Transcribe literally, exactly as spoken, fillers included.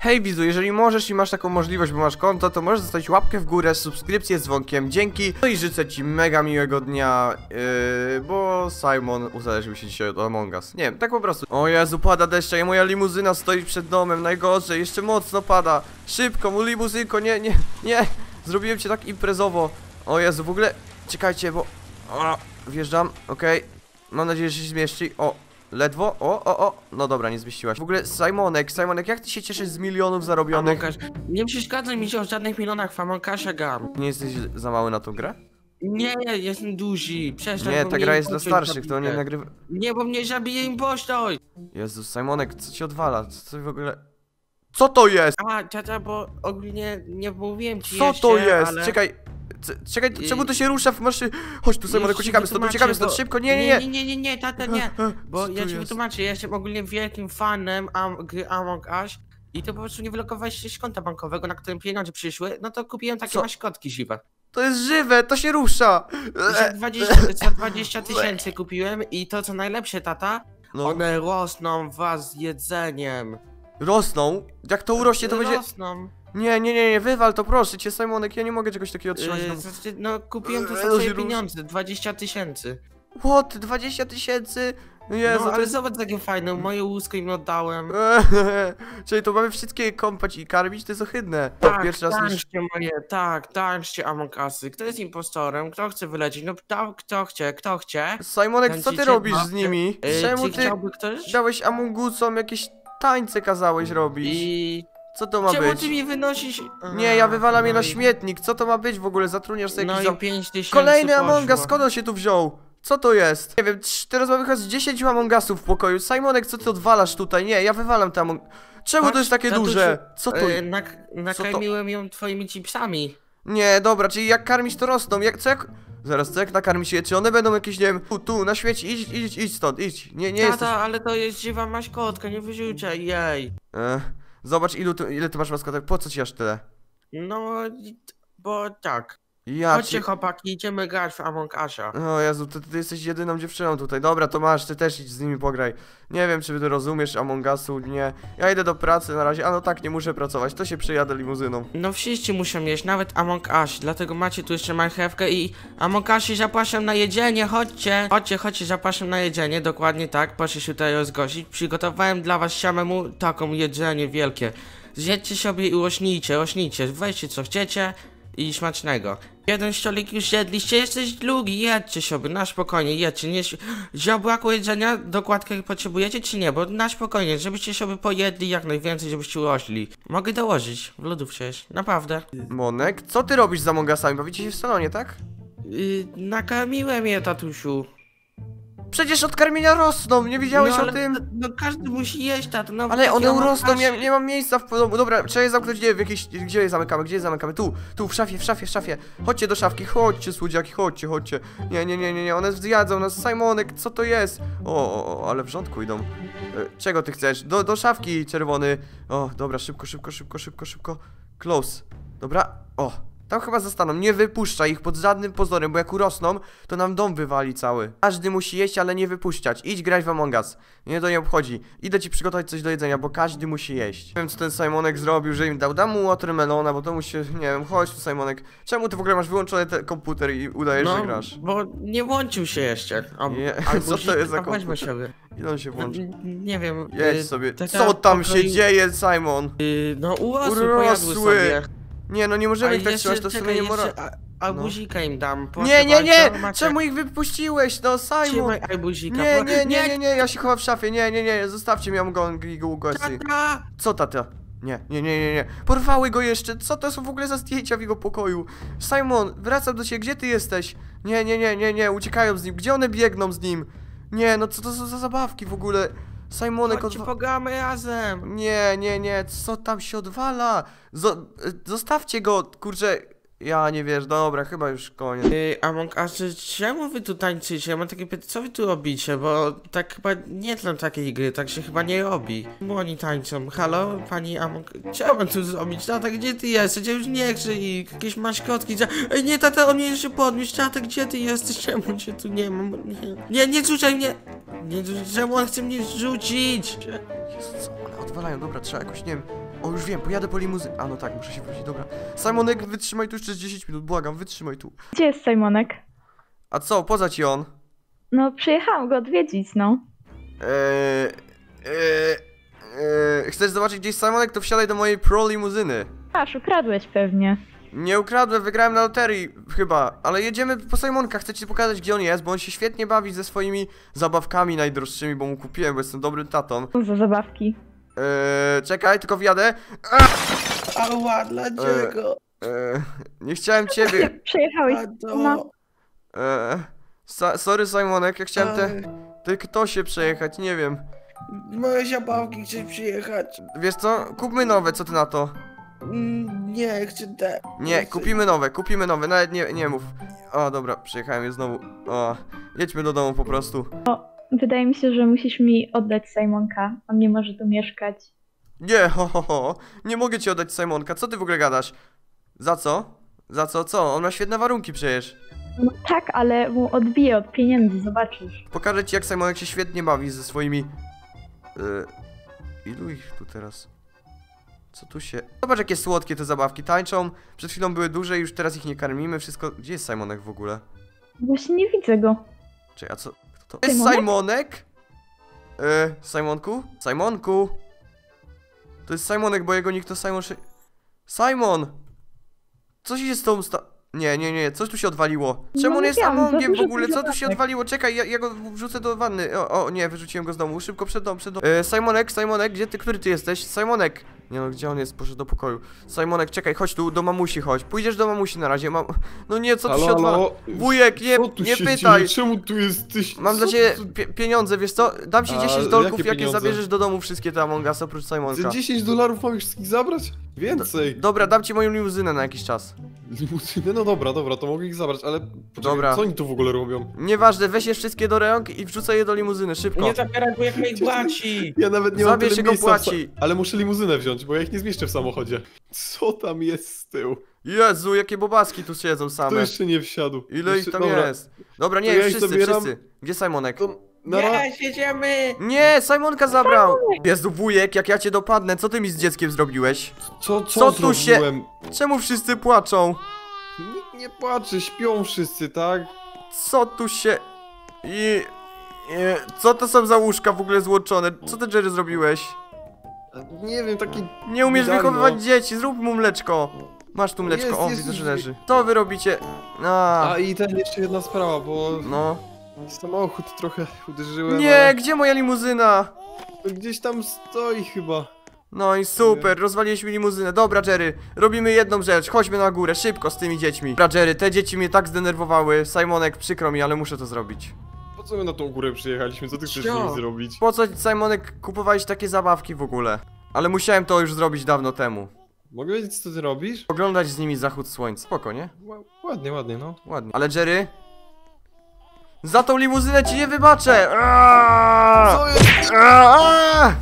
Hej widzu, jeżeli możesz i masz taką możliwość, bo masz konto, to możesz zostawić łapkę w górę, subskrypcję z dzwonkiem, dzięki. No i życzę ci mega miłego dnia, yy, bo Simon uzależnił się dzisiaj od Among Us. Nie wiem, tak po prostu. O Jezu, pada deszcz i moja limuzyna stoi przed domem, najgorzej, jeszcze mocno pada. Szybko, mu limuzynko, nie, nie, nie. Zrobiłem cię tak imprezowo. O Jezu, w ogóle, czekajcie, bo... O, wjeżdżam, okej. Okay. Mam nadzieję, że się zmieści. O, ledwo, o, o, o. No dobra, nie zmieściłaś. W ogóle Simonek, Simonek, jak ty się cieszysz z milionów zarobionych? Among Us. Nie przeszkadzaj mi się o żadnych milionach w Among Usie gam. Nie jesteś za mały na tą grę? Nie, jestem duży. Przestań. Nie, bo ta mnie gra jest dla impostor starszych, to zabije. nie nagrywa... Nie, bo mnie zabije impostor. Jezus, Simonek, co ci odwala? Co ty w ogóle... Co to jest? A, tata, bo ogólnie nie mówiłem ci Co jeszcze, to jest? ale... Czekaj, c- czekaj, I- czemu to się rusza w maszy... Chodź tu, Simonek, Już ci uciekamy stąd, wytłumaczę, uciekamy stąd, bo- szybko, nie, nie, nie! Nie, nie, nie, nie, tata, nie. Bo Co ja to ci jest? wytłumaczę, ja jestem ogólnie wielkim fanem am gry Among Us. I to po prostu nie wylokowałeś się z konta bankowego, na którym pieniądze przyszły, no to kupiłem takie Co? maskotki siwe. To jest żywe, to się rusza! Za dwadzieścia, za dwadzieścia tysięcy kupiłem i to co najlepsze, tata, No, one rosną wraz z jedzeniem. rosną? Jak to urośnie, to będzie... Rosną. Nie, nie, nie, nie, wywal to, proszę cię, Simonek, ja nie mogę czegoś takiego trzymać. Yy, No. znaczy, no kupiłem to Eee, za to twoje się rusz- pieniądze, dwadzieścia tysięcy. What? dwadzieścia tysięcy? Jezu, No to ale jest... zobacz jakie fajne, moje łusko im oddałem. Czyli to mamy wszystkie kąpać i karmić, to jest ohydne. Tak, Pierwszy raz niż... tańczcie moje, tak, tańczcie Among Usy. Kto jest impostorem? Kto chce wylecieć? No kto, kto chce, kto chce? Simonek, co ty Tańczycie? robisz No, z nimi? Yy, Czemu czy ty chciałby ktoś? dałeś Amongusom jakieś tańce kazałeś robić? I... Co to ma Czemu być? ty mi wynosisz? Nie, ja wywalam je no na i- śmietnik, co to ma być w ogóle? Zatrudniasz sobie No jakiś... i Za... pięć tysięcy Kolejny Among Us, poszło. skąd on się tu wziął? Co to jest? Nie wiem, trz- teraz mamy chyba z dziesięć Among Usów w pokoju. Simonek, co ty odwalasz tutaj? Nie, ja wywalam te Among... Czemu to Patrz, jest takie tatusiu, duże? Co to Yy, jest? nak nakarmiłem ją twoimi chipsami. Nie, dobra, czyli jak karmić to rosną, jak, co jak... Zaraz, co jak nakarmić je? Czy one będą jakieś, nie wiem, tu, tu, na świecie? Idź, idź, idź stąd, idź. Nie, nie Tata, jesteś... ale to jest żywa maśkotka, nie wyrzucaj jej. Ech, zobacz, ilu tu, ile ty masz maskotek, po co ci aż tyle? No, i- bo tak. Ja Chodźcie ci... chłopaki, idziemy grać w Among Usa. O Jezu, ty, ty jesteś jedyną dziewczyną tutaj. Dobra, to masz, ty też idź z nimi pograj. Nie wiem, czy ty rozumiesz Among Usu, nie. Ja idę do pracy na razie, a no tak, nie muszę pracować, to się przyjadę limuzyną. No wszyscy muszą jeść, nawet Among Us, dlatego macie tu jeszcze marchewkę i Among Usie zapraszam na jedzenie, chodźcie. Chodźcie, chodźcie, zapraszam na jedzenie, dokładnie tak, proszę się tutaj rozgościć. Przygotowałem dla was samemu taką jedzenie wielkie. Zjedźcie sobie i rośnijcie, rośnijcie, weźcie co chcecie i smacznego. Jeden stolik już jedliście, jesteś drugi, jedźcie sobie, na spokojnie, jedźcie, nie... Zabrakło jedzenia, dokładkę potrzebujecie czy nie, bo na spokojnie, żebyście sobie pojedli jak najwięcej, żebyście urośli. Mogę dołożyć, w lodówce jest, naprawdę. Monek, co ty robisz z Among Usami? Bawicie się w salonie, tak? Yy, nakarmiłem je, tatusiu. Przecież od karmienia rosną, nie wiedziałeś no, o ale, tym? No każdy musi jeść, tato, no. Ale taki one Among urosną, Us- nie, nie mam miejsca w domu. Dobra, trzeba je zamknąć, nie wiem, w jakiejś... Gdzie je zamykamy, gdzie je zamykamy? Tu, tu, w szafie, w szafie, w szafie. Chodźcie do szafki, chodźcie, słodziaki, chodźcie, chodźcie. Nie, nie, nie, nie, nie, one zjadzą nas. Simonek, co to jest? O, o, o, ale w rządku idą. E, czego ty chcesz? Do, do szafki, czerwony. O, dobra, szybko, szybko, szybko, szybko, szybko. Close. Dobra, o. Tam chyba zostaną, nie wypuszczaj ich pod żadnym pozorem, bo jak urosną, to nam dom wywali cały. Każdy musi jeść, ale nie wypuszczać. Idź grać w Among Us. Mnie to nie obchodzi. Idę ci przygotować coś do jedzenia, bo każdy musi jeść. Nie wiem, co ten Simonek zrobił, że im dał. Dam mu watermelona, bo to mu się, nie wiem, chodź tu, Simonek. Czemu ty w ogóle masz wyłączony ten komputer i udajesz, No, że grasz? bo nie włączył się jeszcze. O, Nie, albo co to jest za a weźmy komputer? sobie. Ile on się włączy? N- Nie wiem. Jedź yy, sobie. tata Co tam się pokroił- dzieje, Simon? Yy, no urosły, pojadły Urosły. sobie. Nie, no nie możemy A ich tak jeszcze, trzymać, to w sumie czekaj, nie mora... jeszcze a- Arbuzika im dam. Proszę Nie, nie, nie! bardzo, macie- Czemu ich wypuściłeś, no, Simon? Trzymaj arbuzika. Nie, pro- nie, nie, nie, nie, ja się chowam w szafie, nie, nie, nie, zostawcie mnie, mam go głosy. Tata! Co tata? Nie, nie, nie, nie, nie. Porwały go jeszcze, co to są w ogóle za zdjęcia w jego pokoju? Simon, wracam do ciebie, gdzie ty jesteś? Nie, nie, nie, nie, nie, uciekają z nim, gdzie one biegną z nim? Nie, no co to są za zabawki w ogóle? Simonek Chodźcie, odwa... pogramy razem. Nie, nie, nie, co tam się odwala? Zo zostawcie go, kurczę. Ja nie wiesz, dobra, chyba już koniec. Yy, Among Us, czemu wy tu tańczycie? Ja mam takie pytanie, co wy tu robicie? Bo tak chyba nie znam takiej gry, tak się chyba nie robi. Czemu oni tańczą? Halo, pani Among... Co mam tu zrobić? Tata, gdzie ty jesteś? Ja już nie chcę i jakieś maśkotki. za- Ej, nie, tata, on mnie jeszcze podniósł. Tata, gdzie ty jesteś? Czemu cię tu nie mam? Nie, nie, nie rzucaj mnie! Nie, czemu on chce mnie rzucić? Jezu, co one odwalają, dobra, trzeba jakoś, nie wiem, O, już wiem, pojadę po limuzyn. A no tak, muszę się wrócić, dobra. Simonek, wytrzymaj tu jeszcze z dziesięć minut, błagam, wytrzymaj tu. Gdzie jest Simonek? A co, poza ci on? No, przyjechałam go odwiedzić, no. Eee, eee, eee, chcesz zobaczyć gdzieś Simonek, to wsiadaj do mojej pro limuzyny. Aż, ukradłeś pewnie. Nie ukradłem, wygrałem na loterii chyba, ale jedziemy po Simonka, chcę ci pokazać gdzie on jest, bo on się świetnie bawi ze swoimi zabawkami najdroższymi, bo mu kupiłem, bo jestem dobrym tatą. Co za zabawki? Eee, czekaj, tylko wjadę. Ała, dlaczego? Eee, nie chciałem ciebie. Przejechałeś. No. Eee, sa sorry Simonek, ja chciałem te... Ty kto się przejechać, nie wiem. Moje zabawki chcesz przyjechać? Wiesz co, kupmy nowe, co ty na to? Mm, nie, chcę te. Nie, kupimy nowe, kupimy nowe, nawet nie, nie mów. O, dobra, przyjechałem je znowu. O, jedźmy do domu po prostu. Wydaje mi się, że musisz mi oddać Simonka. On nie może tu mieszkać. Nie, ho, ho, ho, nie mogę ci oddać Simonka, co ty w ogóle gadasz? Za co? Za co, co? On ma świetne warunki przecież. No tak, ale mu odbije od pieniędzy, zobaczysz. Pokażę ci jak Simonek się świetnie bawi ze swoimi... Yy, ilu ich tu teraz? Co tu się... Zobacz jakie słodkie te zabawki, tańczą. Przed chwilą były duże, już teraz ich nie karmimy, wszystko... Gdzie jest Simonek w ogóle? Właśnie nie widzę go. Czekaj, a co... Kto to jest? Simonek? Simonek? Yy, Simonku? Simonku? To jest Simonek, bo jego nick to Simon... Sze- Simon! Co się z tą sta... Nie, nie, nie, coś tu się odwaliło. Czemu No on jest mówiłam, za Amongiem w dużo ogóle? tych Co tu się zabawek. odwaliło? Czekaj, ja, ja go wrzucę do wanny. O, o, nie, wyrzuciłem go z domu. Szybko przed dom, przed dom. E, Simonek, Simonek, gdzie ty, który ty jesteś? Simonek! Nie no, gdzie on jest? Poszedł do pokoju. Simonek, czekaj, chodź tu, do mamusi chodź. Pójdziesz do mamusi na razie, mam... No nie, co tu Halo, się odwala? halo? Wujek, nie, Co tu nie się pytaj! dzieje? Czemu tu jesteś? Mam dla Co ciebie tu- pie pieniądze, wiesz co? Dam ci A, dziesięć dolków, jakie jak je pieniądze? zabierzesz do domu wszystkie te Among Us oprócz Simonka. Za dziesięć dolarów mam już wszystkich zabrać? Więcej. Dobra, dam ci moją limuzynę na jakiś czas. Limuzynę? No dobra, dobra, to mogę ich zabrać, ale poczekaj, Dobra. co oni tu w ogóle robią? Nieważne, weź je wszystkie do rąk i wrzucaj je do limuzyny, szybko. Nie zabieraj, bo jak mnie ich płaci. Ja nawet nie mam Zabierz tyle się go miejsca w sa- płaci. Ale muszę limuzynę wziąć, bo ja ich nie zmieszczę w samochodzie. Co tam jest z tyłu? Jezu, jakie bobaski tu siedzą Kto same. jeszcze nie wsiadł? Ile Jeszcze- ich tam dobra, jest? Dobra, nie, To ja już ich wszyscy, zabieram. wszyscy. Gdzie Simonek? To na ra- Nie, jedziemy. Nie, Simonka zabrał! Jezu, wujek, jak ja cię dopadnę, co ty mi z dzieckiem zrobiłeś? Co, co, Co tu się- zrobiłem? Czemu wszyscy płaczą? Nikt nie płacze, śpią wszyscy, tak? Co tu się... I... I... Co to są za łóżka w ogóle złączone? Co ty, Jerry, zrobiłeś? Nie wiem, taki... Nie umiesz Daj, no. wychowywać dzieci, zrób mu mleczko. Masz tu mleczko, Jest, o, jest, widzę, że jest. leży. Co wy robicie? A, A i ten jeszcze jedna sprawa, bo no. samochód trochę uderzyłem. Nie, ale gdzie moja limuzyna? gdzieś tam stoi chyba. No i super, rozwaliliśmy limuzynę. Dobra, Jerry, robimy jedną rzecz. Chodźmy na górę, szybko z tymi dziećmi. Dobra, Jerry, te dzieci mnie tak zdenerwowały. Simonek, przykro mi, ale muszę to zrobić. Po co my na tą górę przyjechaliśmy? Co ty chcesz z Co? nimi zrobić? Po co, Simonek, kupowałeś takie zabawki w ogóle? Ale musiałem to już zrobić dawno temu. Mogę wiedzieć, co ty robisz? Oglądać z nimi zachód słońca. Spoko, nie? Ła- Ładnie, ładnie, no. Ładnie. Ale Jerry? Za tą limuzynę ci nie wybaczę! Aaaa! Co jest? Aaaa!